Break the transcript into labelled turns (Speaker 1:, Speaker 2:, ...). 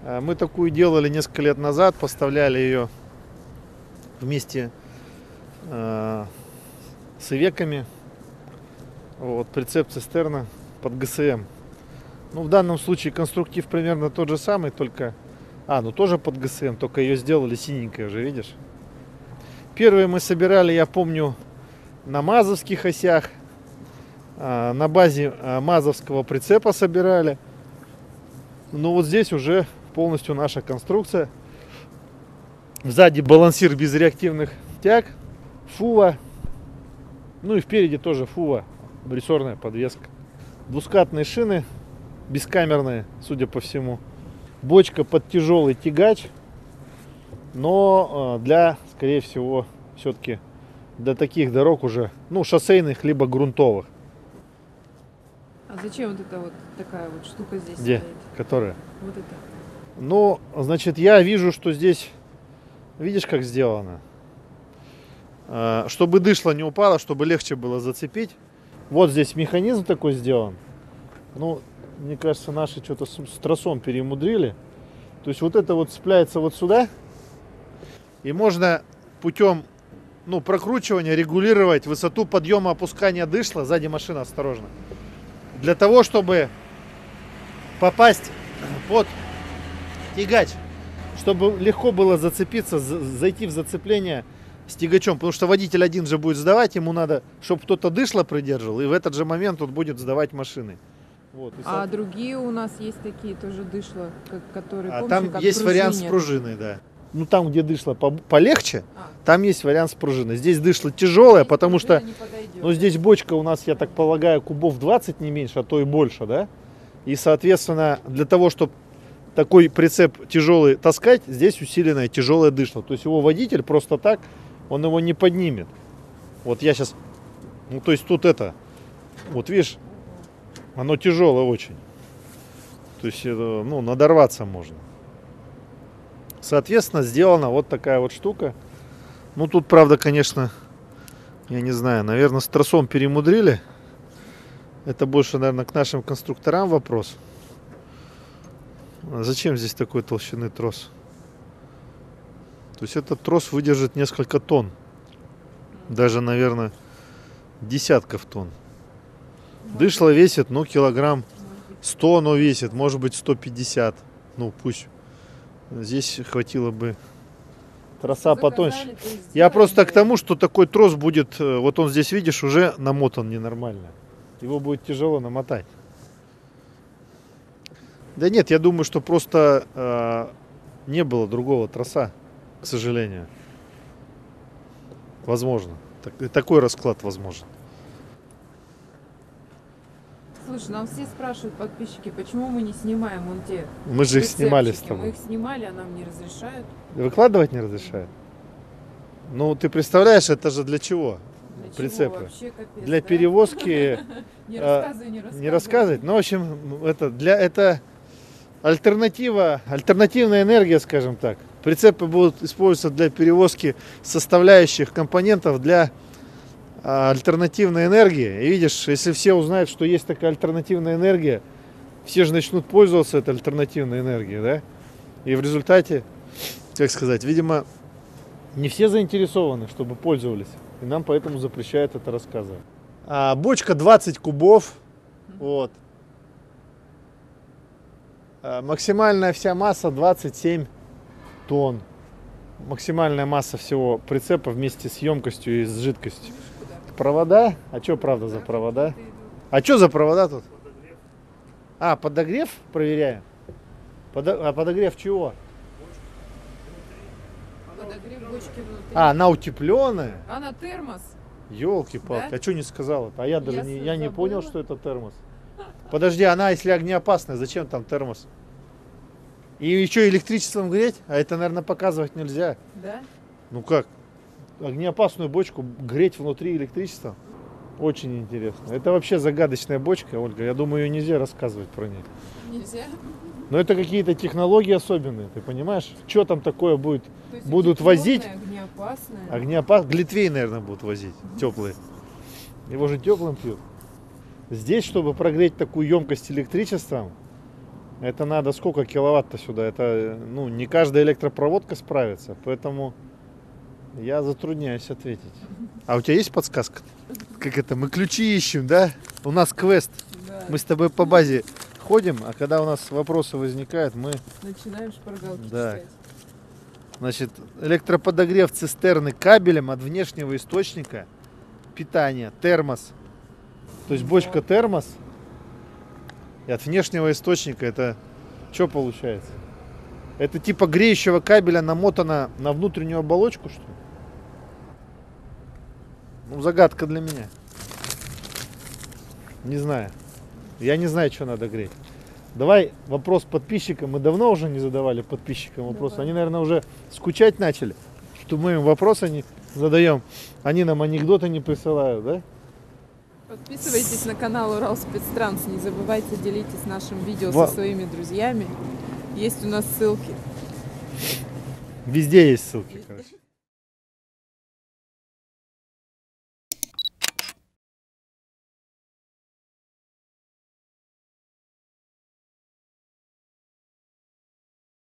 Speaker 1: Мы такую делали несколько лет назад, поставляли ее вместе с ивеками. Вот, прицеп цистерна под ГСМ. Ну, в данном случае конструктив примерно тот же самый, только... ну тоже под ГСМ, только ее сделали синенькой уже, видишь? Первые мы собирали, я помню, на мазовских осях. На базе мазовского прицепа собирали. Но вот здесь уже полностью наша конструкция. Сзади балансир без реактивных тяг, фува. Ну и впереди тоже фува, рессорная подвеска. Двускатные шины, бескамерные, судя по всему. Бочка под тяжелый тягач, но для, скорее всего, все-таки для таких дорог уже, ну, шоссейных либо грунтовых.
Speaker 2: А зачем вот эта вот такая вот штука здесь
Speaker 1: Где?
Speaker 2: стоит?
Speaker 1: Которая?
Speaker 2: Вот это.
Speaker 1: Ну, значит, я вижу, что здесь, видишь, как сделано? Чтобы дышло не упало, чтобы легче было зацепить. Вот здесь механизм такой сделан. Ну, мне кажется, наши что-то с тросом перемудрили. То есть вот это вот цепляется вот сюда. И можно путем, ну, прокручивания регулировать высоту подъема опускания дышла. Сзади машина, осторожно. Для того, чтобы попасть под тягач. Чтобы легко было зацепиться, зайти в зацепление с тягачом. Потому что водитель один же будет сдавать. Ему надо, чтобы кто-то дышло придерживал. И в этот же момент он будет сдавать машины. Вот,
Speaker 2: а другие у нас есть такие тоже дышла, которые, помните,
Speaker 1: там
Speaker 2: как
Speaker 1: есть вариант с
Speaker 2: пружинят?
Speaker 1: пружиной, да. Ну там, где дышло полегче, там есть вариант с пружиной. Здесь дышло тяжелое, потому что ну, здесь бочка у нас, я так полагаю, кубов 20 не меньше, а то и больше, да. И, соответственно, для того, чтобы такой прицеп тяжелый таскать, здесь усиленное тяжелое дышло. То есть его водитель просто так, он его не поднимет. Вот я сейчас, ну то есть тут это, вот видишь, оно тяжелое очень. То есть, ну, надорваться можно. Соответственно, сделана вот такая вот штука. Ну, тут, правда, конечно, я не знаю, наверное, с тросом перемудрили. Это больше, наверное, к нашим конструкторам вопрос. А зачем здесь такой толщины трос? То есть этот трос выдержит несколько тонн. Даже, наверное, десятков тонн. Дышло весит, ну, килограмм 100 оно весит, может быть 150. Ну, пусть. Здесь хватило бы троса потоньше. Я просто к тому, что такой трос будет, вот он здесь, видишь, уже намотан ненормально. Его будет тяжело намотать. Да нет, я думаю, что просто не было другого троса, к сожалению. Возможно. Такой расклад возможен.
Speaker 2: Слушай, нам все спрашивают, подписчики, почему мы не снимаем вон те
Speaker 1: Мы же их снимали с тобой.
Speaker 2: Мы их снимали, а нам не разрешают.
Speaker 1: Выкладывать не разрешают? Ну, ты представляешь, это же для чего?
Speaker 2: Для
Speaker 1: Прицепы.
Speaker 2: чего? Вообще капец,
Speaker 1: для
Speaker 2: да?
Speaker 1: перевозки.
Speaker 2: Не
Speaker 1: рассказывать. Ну, в общем, это альтернативная энергия, скажем так. Прицепы будут использоваться для перевозки составляющих компонентов для альтернативной энергии. И видишь, если все узнают, что есть такая альтернативная энергия, все же начнут пользоваться этой альтернативной энергией, да? И в результате, как сказать, видимо, не все заинтересованы, чтобы пользовались. И нам поэтому запрещают это рассказывать. Бочка 20 кубов. Вот. Максимальная вся масса 27 тонн. Максимальная масса всего прицепа вместе с емкостью и с жидкостью. Провода? А что, правда, за провода? А что за провода тут? Подогрев проверяем? Подогрев чего?
Speaker 2: Подогрев бочки внутри.
Speaker 1: Она утепленная?
Speaker 2: Она термос.
Speaker 1: Ёлки-палки,
Speaker 2: Да?
Speaker 1: а что не сказала-то? А я даже не понял, что это термос. Подожди, она если огнеопасная, зачем там термос? И еще электричеством греть? А это, наверное, показывать нельзя.
Speaker 2: Да?
Speaker 1: Ну как? Огнеопасную бочку греть внутри электричеством? Очень интересно. Это вообще загадочная бочка, Ольга. Я думаю, ее нельзя рассказывать про нее.
Speaker 2: Нельзя?
Speaker 1: Но это какие-то технологии особенные, ты понимаешь? Что там такое будет? Будут возить?
Speaker 2: Огнеопасная.
Speaker 1: Глитвей, наверное, будут возить. Теплые. Его же теплым пьют. Здесь, чтобы прогреть такую емкость электричеством, Это надо сколько киловатт-то сюда? Это, ну, не каждая электропроводка справится, поэтому я затрудняюсь ответить. А у тебя есть подсказка? Как это? Мы ключи ищем, да? У нас квест.
Speaker 2: Да.
Speaker 1: Мы с тобой по базе ходим, а когда у нас вопросы возникают, мы...
Speaker 2: Начинаем шпаргалки
Speaker 1: Да.
Speaker 2: читать.
Speaker 1: Значит, электроподогрев цистерны кабелем от внешнего источника питания, термос. То есть бочка термос, и от внешнего источника это что получается? Это типа греющего кабеля намотано на внутреннюю оболочку, что ли? Ну, загадка для меня. Не знаю. Я не знаю, что надо греть. Давай вопрос подписчикам. Мы давно уже не задавали подписчикам вопросы.
Speaker 2: Давай.
Speaker 1: Они, наверное, уже скучать начали, что мы им вопросы не задаем. Они нам анекдоты не присылают, да?
Speaker 2: Подписывайтесь на канал Уралспецтранс. Не забывайте делитесь нашим видео
Speaker 1: Во-
Speaker 2: со своими друзьями. Есть у нас ссылки.
Speaker 1: Везде есть ссылки, короче.